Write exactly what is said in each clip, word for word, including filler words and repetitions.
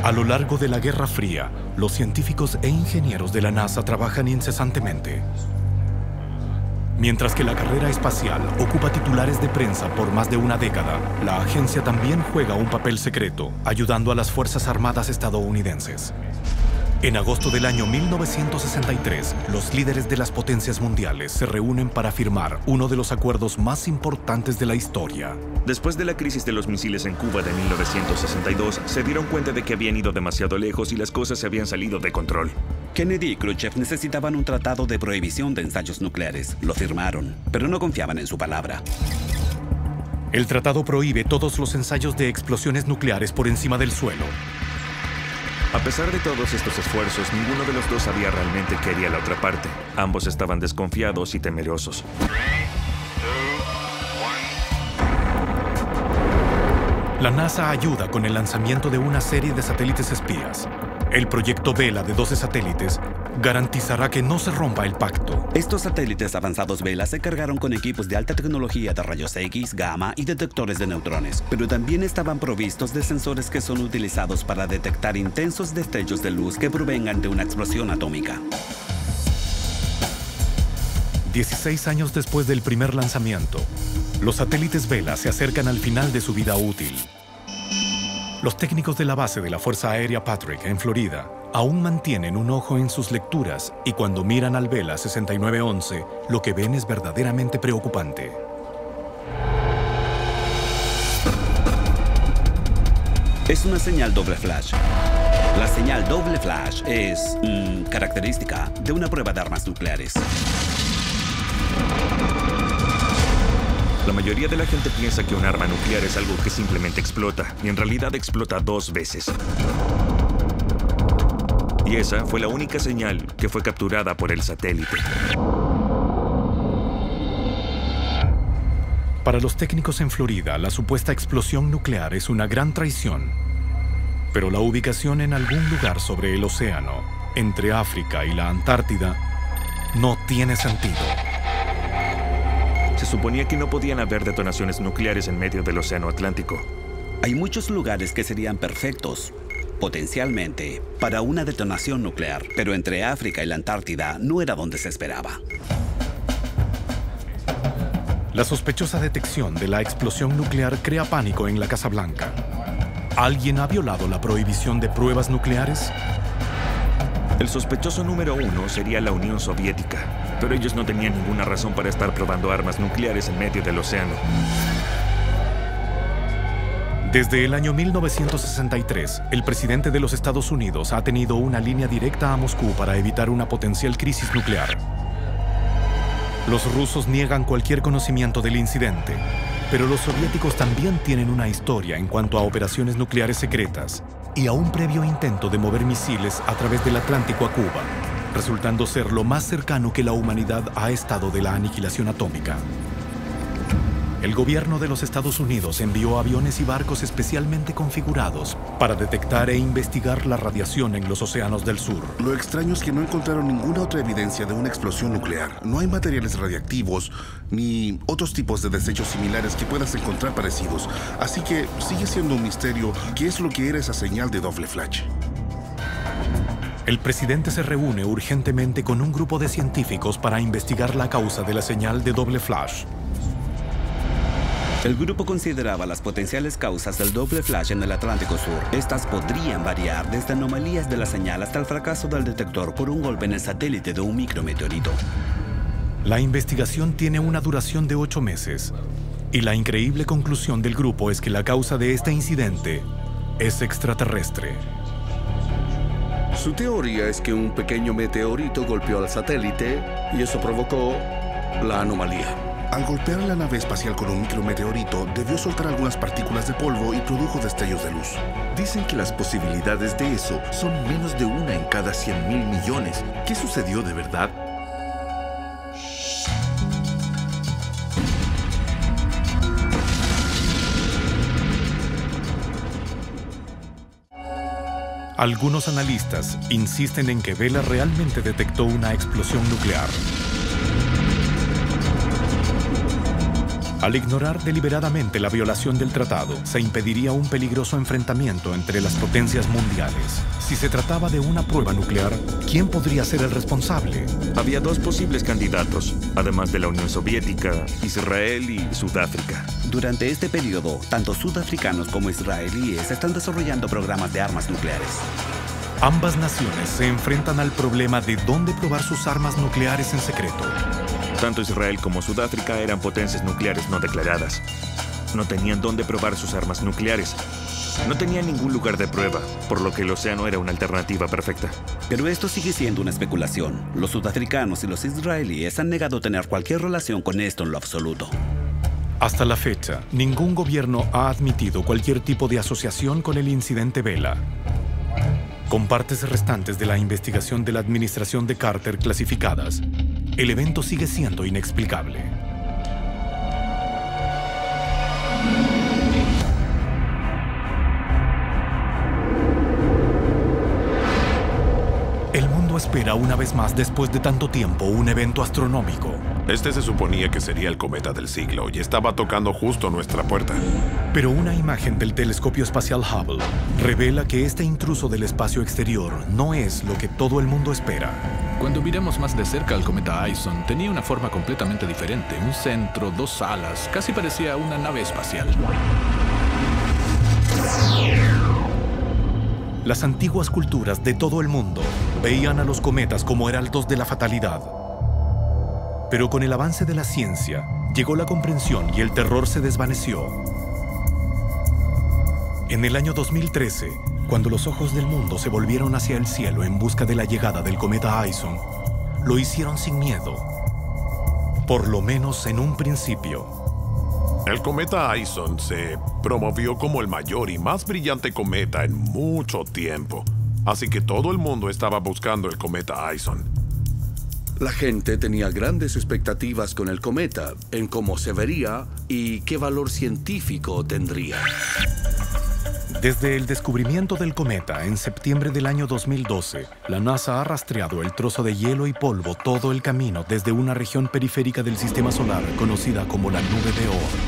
A lo largo de la Guerra Fría, los científicos e ingenieros de la NASA trabajan incesantemente. Mientras que la carrera espacial ocupa titulares de prensa por más de una década, la agencia también juega un papel secreto, ayudando a las Fuerzas Armadas estadounidenses. En agosto del año mil novecientos sesenta y tres, los líderes de las potencias mundiales se reúnen para firmar uno de los acuerdos más importantes de la historia. Después de la crisis de los misiles en Cuba de mil novecientos sesenta y dos, se dieron cuenta de que habían ido demasiado lejos y las cosas se habían salido de control. Kennedy y Khrushchev necesitaban un tratado de prohibición de ensayos nucleares. Lo firmaron, pero no confiaban en su palabra. El tratado prohíbe todos los ensayos de explosiones nucleares por encima del suelo. A pesar de todos estos esfuerzos, ninguno de los dos sabía realmente qué haría la otra parte. Ambos estaban desconfiados y temerosos. La NASA ayuda con el lanzamiento de una serie de satélites espías. El proyecto Vela de doce satélites garantizará que no se rompa el pacto. Estos satélites avanzados Vela se cargaron con equipos de alta tecnología de rayos X, gamma y detectores de neutrones, pero también estaban provistos de sensores que son utilizados para detectar intensos destellos de luz que provengan de una explosión atómica. dieciséis años después del primer lanzamiento, los satélites Vela se acercan al final de su vida útil. Los técnicos de la base de la Fuerza Aérea Patrick, en Florida, aún mantienen un ojo en sus lecturas y cuando miran al Vela sesenta y nueve once, lo que ven es verdaderamente preocupante. Es una señal doble flash. La señal doble flash es mmm, característica de una prueba de armas nucleares. La mayoría de la gente piensa que un arma nuclear es algo que simplemente explota, y en realidad explota dos veces. Y esa fue la única señal que fue capturada por el satélite. Para los técnicos en Florida, la supuesta explosión nuclear es una gran traición. Pero la ubicación en algún lugar sobre el océano, entre África y la Antártida, no tiene sentido. Se suponía que no podían haber detonaciones nucleares en medio del Océano Atlántico. Hay muchos lugares que serían perfectos, potencialmente, para una detonación nuclear, pero entre África y la Antártida no era donde se esperaba. La sospechosa detección de la explosión nuclear crea pánico en la Casa Blanca. ¿Alguien ha violado la prohibición de pruebas nucleares? El sospechoso número uno sería la Unión Soviética, pero ellos no tenían ninguna razón para estar probando armas nucleares en medio del océano. Desde el año mil novecientos sesenta y tres, el presidente de los Estados Unidos ha tenido una línea directa a Moscú para evitar una potencial crisis nuclear. Los rusos niegan cualquier conocimiento del incidente, pero los soviéticos también tienen una historia en cuanto a operaciones nucleares secretas y a un previo intento de mover misiles a través del Atlántico a Cuba, resultando ser lo más cercano que la humanidad ha estado de la aniquilación atómica. El gobierno de los Estados Unidos envió aviones y barcos especialmente configurados para detectar e investigar la radiación en los océanos del sur. Lo extraño es que no encontraron ninguna otra evidencia de una explosión nuclear. No hay materiales radiactivos ni otros tipos de desechos similares que puedas encontrar parecidos. Así que sigue siendo un misterio qué es lo que era esa señal de doble flash. El presidente se reúne urgentemente con un grupo de científicos para investigar la causa de la señal de doble flash. El grupo consideraba las potenciales causas del doble flash en el Atlántico Sur. Estas podrían variar desde anomalías de la señal hasta el fracaso del detector por un golpe en el satélite de un micrometeorito. La investigación tiene una duración de ocho meses y la increíble conclusión del grupo es que la causa de este incidente es extraterrestre. Su teoría es que un pequeño meteorito golpeó al satélite y eso provocó la anomalía. Al golpear la nave espacial con un micrometeorito, debió soltar algunas partículas de polvo y produjo destellos de luz. Dicen que las posibilidades de eso son menos de una en cada cien mil millones. ¿Qué sucedió de verdad? Algunos analistas insisten en que Vela realmente detectó una explosión nuclear. Al ignorar deliberadamente la violación del tratado, se impediría un peligroso enfrentamiento entre las potencias mundiales. Si se trataba de una prueba nuclear, ¿quién podría ser el responsable? Había dos posibles candidatos, además de la Unión Soviética, Israel y Sudáfrica. Durante este periodo, tanto sudafricanos como israelíes están desarrollando programas de armas nucleares. Ambas naciones se enfrentan al problema de dónde probar sus armas nucleares en secreto. Tanto Israel como Sudáfrica eran potencias nucleares no declaradas. No tenían dónde probar sus armas nucleares. No tenían ningún lugar de prueba, por lo que el océano era una alternativa perfecta. Pero esto sigue siendo una especulación. Los sudafricanos y los israelíes han negado tener cualquier relación con esto en lo absoluto. Hasta la fecha, ningún gobierno ha admitido cualquier tipo de asociación con el incidente Vela. Con partes restantes de la investigación de la administración de Carter clasificadas, el evento sigue siendo inexplicable. El mundo espera una vez más, después de tanto tiempo, un evento astronómico. Este se suponía que sería el cometa del siglo y estaba tocando justo nuestra puerta. Pero una imagen del telescopio espacial Hubble revela que este intruso del espacio exterior no es lo que todo el mundo espera. Cuando miramos más de cerca al cometa Ison, tenía una forma completamente diferente. Un centro, dos alas, casi parecía una nave espacial. Las antiguas culturas de todo el mundo veían a los cometas como heraldos de la fatalidad. Pero con el avance de la ciencia, llegó la comprensión y el terror se desvaneció. En el año dos mil trece, cuando los ojos del mundo se volvieron hacia el cielo en busca de la llegada del cometa Ison, lo hicieron sin miedo. Por lo menos en un principio. El cometa Ison se promovió como el mayor y más brillante cometa en mucho tiempo. Así que todo el mundo estaba buscando el cometa Ison. La gente tenía grandes expectativas con el cometa, en cómo se vería y qué valor científico tendría. Desde el descubrimiento del cometa en septiembre del año dos mil doce, la NASA ha rastreado el trozo de hielo y polvo todo el camino desde una región periférica del sistema solar conocida como la nube de Oort.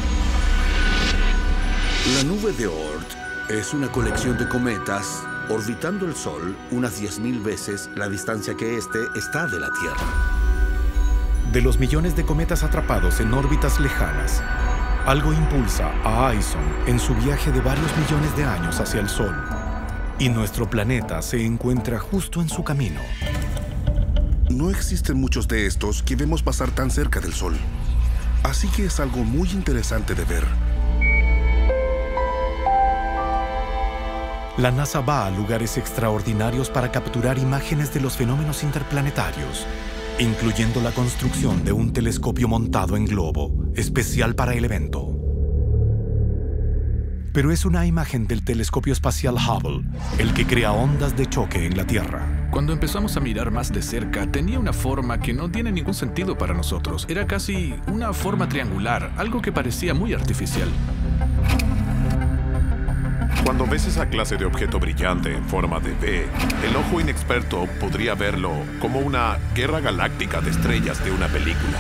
La nube de Oort es una colección de cometas orbitando el Sol unas diez mil veces la distancia que éste está de la Tierra. De los millones de cometas atrapados en órbitas lejanas, algo impulsa a Ison en su viaje de varios millones de años hacia el Sol. Y nuestro planeta se encuentra justo en su camino. No existen muchos de estos que vemos pasar tan cerca del Sol. Así que es algo muy interesante de ver. La NASA va a lugares extraordinarios para capturar imágenes de los fenómenos interplanetarios, incluyendo la construcción de un telescopio montado en globo, especial para el evento. Pero es una imagen del telescopio espacial Hubble el que crea ondas de choque en la Tierra. Cuando empezamos a mirar más de cerca, tenía una forma que no tiene ningún sentido para nosotros. Era casi una forma triangular, algo que parecía muy artificial. Cuando ves esa clase de objeto brillante en forma de V, el ojo inexperto podría verlo como una guerra galáctica de estrellas de una película.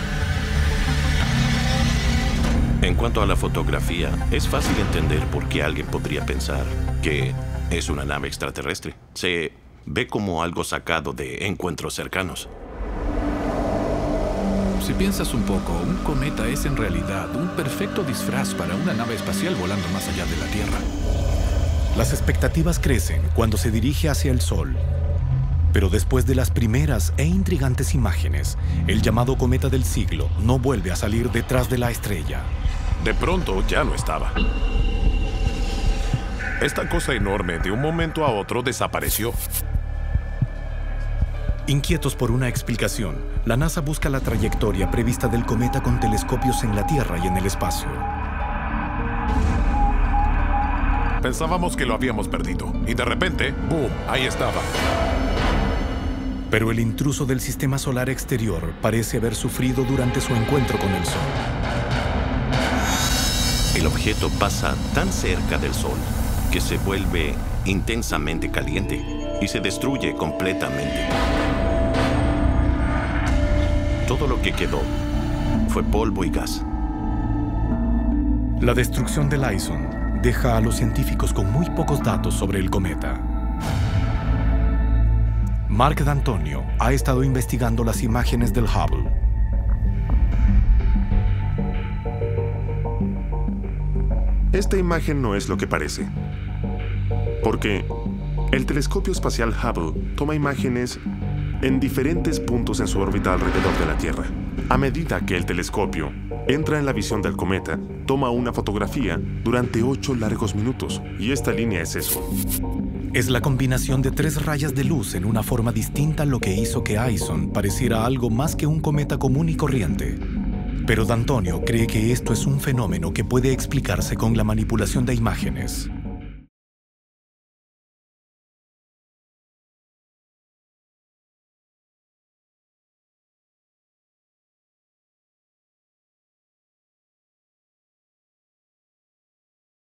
En cuanto a la fotografía, es fácil entender por qué alguien podría pensar que es una nave extraterrestre. Se ve como algo sacado de encuentros cercanos. Si piensas un poco, un cometa es en realidad un perfecto disfraz para una nave espacial volando más allá de la Tierra. Las expectativas crecen cuando se dirige hacia el Sol. Pero después de las primeras e intrigantes imágenes, el llamado cometa del siglo no vuelve a salir detrás de la estrella. De pronto ya no estaba. Esta cosa enorme de un momento a otro desapareció. Inquietos por una explicación, la NASA busca la trayectoria prevista del cometa con telescopios en la Tierra y en el espacio. Pensábamos que lo habíamos perdido, y de repente, ¡boom!, ahí estaba. Pero el intruso del sistema solar exterior parece haber sufrido durante su encuentro con el Sol. El objeto pasa tan cerca del Sol que se vuelve intensamente caliente y se destruye completamente. Todo lo que quedó fue polvo y gas. La destrucción del Ison deja a los científicos con muy pocos datos sobre el cometa. Mark D'Antonio ha estado investigando las imágenes del Hubble. Esta imagen no es lo que parece. Porque el telescopio espacial Hubble toma imágenes en diferentes puntos en su órbita alrededor de la Tierra. A medida que el telescopio entra en la visión del cometa, toma una fotografía durante ocho largos minutos. Y esta línea es eso. Es la combinación de tres rayas de luz en una forma distinta lo que hizo que Ison pareciera algo más que un cometa común y corriente. Pero D'Antonio cree que esto es un fenómeno que puede explicarse con la manipulación de imágenes.